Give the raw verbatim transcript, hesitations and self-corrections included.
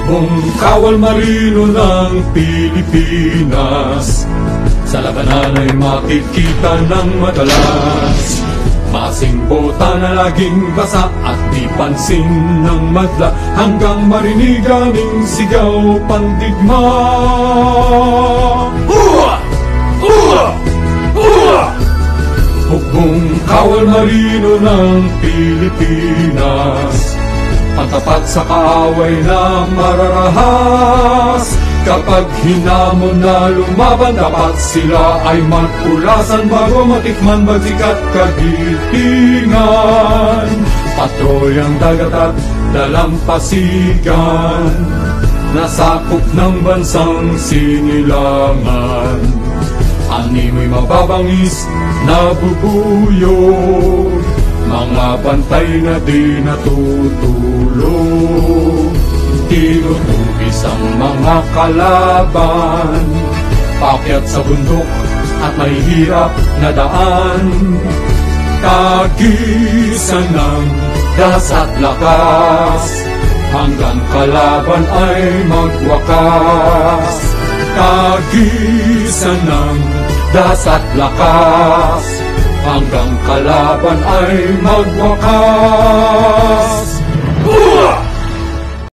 Hukbong kawal marino ng Pilipinas, sa labanan ay makikita ng madalas. Masimbota na laging basa at di pansin ng madla, hanggang marinig aming sigaw pandigma. Uwa! Uwa! Uwa! Hukbong kawal marino ng Pilipinas, patapat sa kaaway na mararahas. Kapag hinamon na lumaban, dapat sila ay magpulasan bago matikman bagsikat kagitingan. Patrolyang dagat at dalampasigan, nasakop ng bansang sinilangan. Animoy mababangis na bubuyog, mga bantay na di natutulog. Tinutubis ang mga kalaban, paakyat sa bundok at may hirap na daan. Tagisan ng das at lakas, hanggang kalaban ay magwakas. Tagisan ng das at lakas, hanggang kalaban ay magwakas. Uwa!